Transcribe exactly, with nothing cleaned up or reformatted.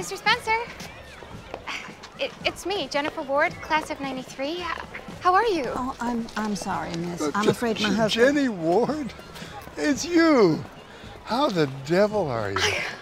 Mister Spencer. It, it's me, Jennifer Ward, class of ninety-three. How are you? Oh, I'm I'm sorry, miss. Uh, I'm afraid my husband... Jenny Ward? It's you. How the devil are you? I,